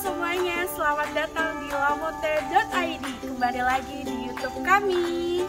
semuanya, selamat datang di lamonte.id. Kembali lagi di YouTube kami.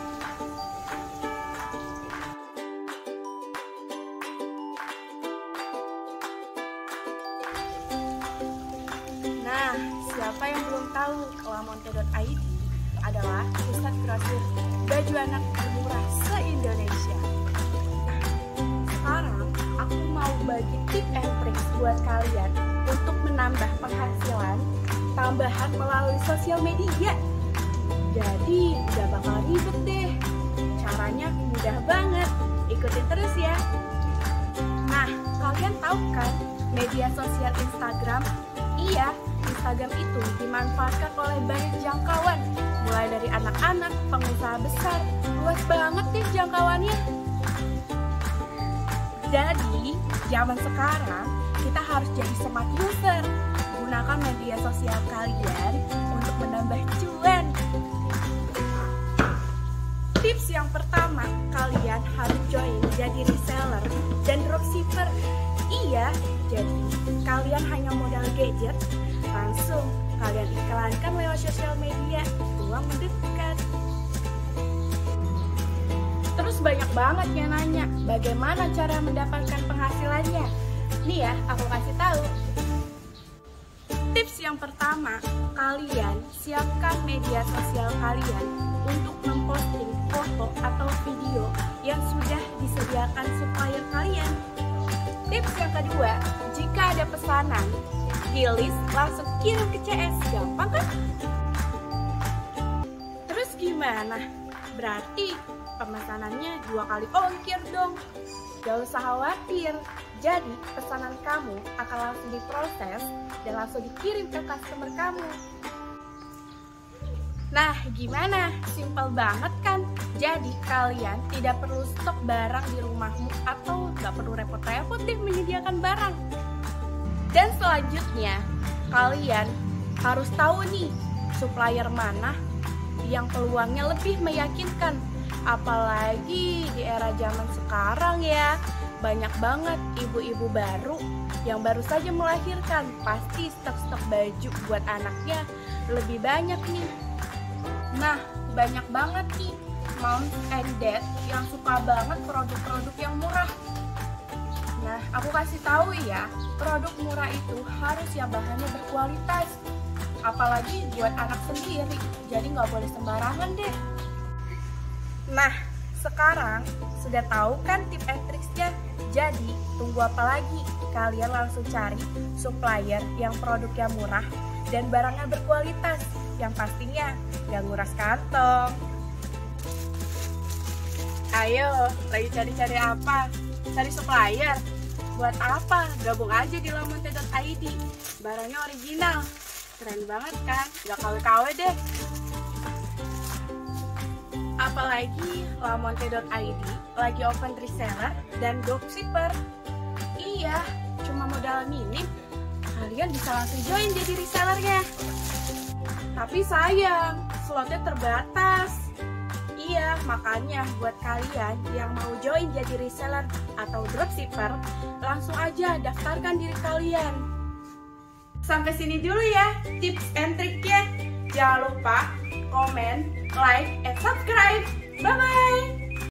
Nah, siapa yang belum tahu, lamonte.id adalah pusat grosir baju anak termurah se-Indonesia. Nah, sekarang aku mau bagi tips and tricks buat kalian untuk menambah penghasilan tambahan melalui sosial media. Jadi gak bakal ribet deh. Caranya mudah banget. Ikutin terus ya. Nah, kalian tahu kan media sosial Instagram? Iya, Instagram itu dimanfaatkan oleh banyak jangkauan, mulai dari anak-anak, pengusaha besar. Luas banget nih jangkauannya. Jadi, zaman sekarang kita harus jadi smart user. Gunakan media sosial kalian untuk menambah cuan. Tips yang pertama, kalian harus join jadi reseller dan dropshipper. Iya, jadi kalian hanya modal gadget, langsung kalian iklankan lewat sosial media, uang mendekat. Terus banyak banget yang nanya, bagaimana cara mendapatkan penghasilannya? Nih ya, aku kasih tahu. Tips yang pertama, kalian siapkan media sosial kalian untuk memposting foto atau video yang sudah disediakan supplier kalian. Tips yang kedua, jika ada pesanan, di list langsung kirim ke CS, gampang kan? Terus gimana? Berarti pemesanannya 2 kali ongkir dong. Gak usah khawatir, jadi pesanan kamu akan langsung diproses dan langsung dikirim ke customer kamu. Nah, gimana? Simpel banget kan? Jadi kalian tidak perlu stok barang di rumahmu atau gak perlu repot-repot deh menyediakan barang. Dan selanjutnya, kalian harus tahu nih, supplier mana yang peluangnya lebih meyakinkan. Apalagi di era zaman sekarang ya, banyak banget ibu-ibu baru yang baru saja melahirkan. Pasti stok-stok baju buat anaknya lebih banyak nih. Nah, banyak banget nih moms and dad yang suka banget produk-produk yang murah. Nah, aku kasih tahu ya, produk murah itu harus yang bahannya berkualitas. Apalagi buat anak sendiri, jadi nggak boleh sembarangan deh. Nah, sekarang sudah tahu kan tips and tricksnya? Jadi, tunggu apa lagi? Kalian langsung cari supplier yang produknya murah dan barangnya berkualitas, yang pastinya gak nguras kantong. Ayo, lagi cari-cari apa? Cari supplier? Buat apa? Gabung aja di lamonte.id. Barangnya original, keren banget kan? Gak KW-KW deh. Apalagi lamonte.id lagi open reseller dan dropshipper. Iya, cuma modal minim, kalian bisa langsung join jadi resellernya. Tapi sayang, slotnya terbatas. Iya, makanya buat kalian yang mau join jadi reseller atau dropshipper, langsung aja daftarkan diri kalian. Sampai sini dulu ya tips and triknya. Jangan lupa komen, like, and subscribe. Bye-bye!